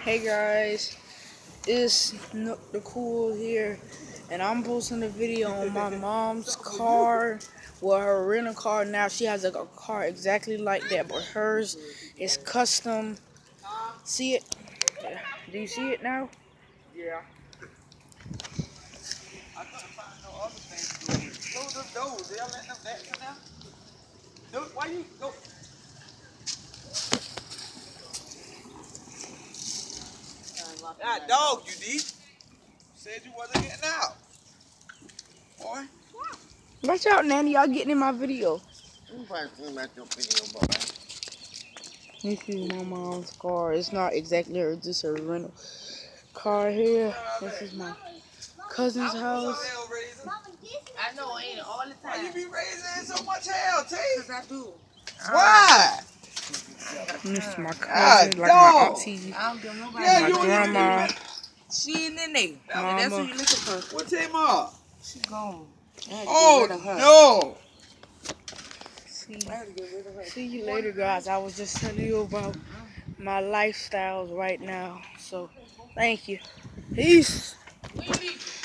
Hey guys, it's Nook the Cool here, and I'm posting a video on my mom's car. Well, her rental car now. She has a car exactly like that, but hers is custom. See it? Do you see it now? Yeah. I couldn't find no other thing to do with it. Close them doors. They'll let them back in there. No, why you go? God, dog, you did. Said you wasn't getting out. Boy. Watch out, Nanny. Y'all getting in my video. You probably seen about your video, boy. This is my mom's car. It's not exactly her, just her rental car here. This is my cousin's house. I know, ain't it all the time? Why you be raising so much hell, T? Because I do. Why? This is my cousin, like my auntie, I don't give nobody. Yeah, my you ain't grandma, She ain't in there. And that's mama. who you looking for. What team up? She gone. I had to Oh, get rid of her. no. I had to get rid of her. See you later, guys. I was just telling you about my lifestyles right now. So, thank you. Peace. Where you leaving?